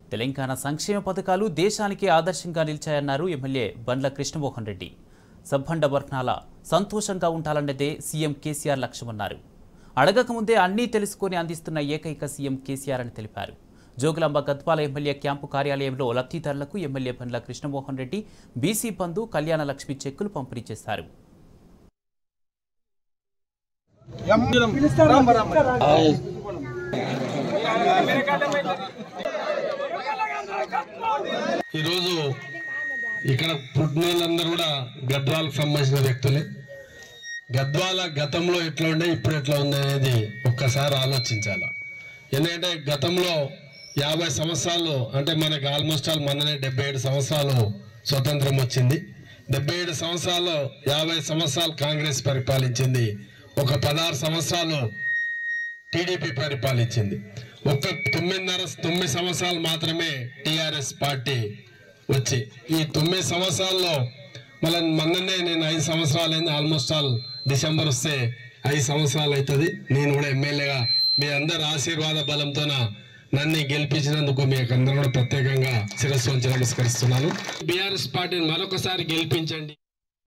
తెలంగాణ సంక్షేమ పథకాలు దేశానికి ఆదర్శంగా నిలిచాయన్నారు ఎమ్మెల్యే బండ్ల కృష్ణమోహన్ రెడ్డి. సబ్బండ వర్ణాల సంతోషంగా ఉండాలన్నదే సీఎం కేసీఆర్ లక్ష్యమన్నారు. అడగకముందే అన్నీ తెలుసుకొని అందిస్తున్న ఏకైక సీఎం కేసీఆర్ అని తెలిపారు. జోగులాంబ గద్వాల ఎమ్మెల్యే క్యాంపు కార్యాలయంలో లబ్ధిదారులకు ఎమ్మెల్యే బండ్ల కృష్ణమోహన్ రెడ్డి బీసీ బంధు కళ్యాణ లక్ష్మి చెక్కులు పంపిణీ చేశారు. ఈరోజు ఇక్కడ పుట్టినోళ్ళందరూ కూడా గద్వాలకు సంబంధించిన వ్యక్తులే. గద్వాల గతంలో ఎట్లా ఉండే ఇప్పుడు ఎట్లా ఉంది అనేది ఒక్కసారి ఆలోచించాలి. ఎందుకంటే గతంలో 50 సంవత్సరాలు అంటే మనకు ఆల్మోస్ట్ మననే 77 సంవత్సరాలు స్వతంత్రం వచ్చింది. 77 సంవత్సరాలు 50 సంవత్సరాలు కాంగ్రెస్ పరిపాలించింది. ఒక 16 సంవత్సరాలు టీడీపీ పరిపాలించింది. ఒక 9 సంవత్సరాలు మాత్రమే టీఆర్ఎస్ పార్టీ వచ్చి ఈ 9 సంవత్సరాల్లో మొన్ననే నేను 5 సంవత్సరాలు అయింది. ఆల్మోస్ట్ డిసెంబర్ వస్తే 5 సంవత్సరాలు అవుతుంది. నేను కూడా ఎమ్మెల్యేగా మీ అందరి ఆశీర్వాద బలంతో నన్ను గెలిపించినందుకు మీకు అందరూ కూడా ప్రత్యేకంగా శిరస్సు వంచి నమస్కరిస్తున్నాను. బీఆర్ఎస్ పార్టీని మరొకసారి గెలిపించండి.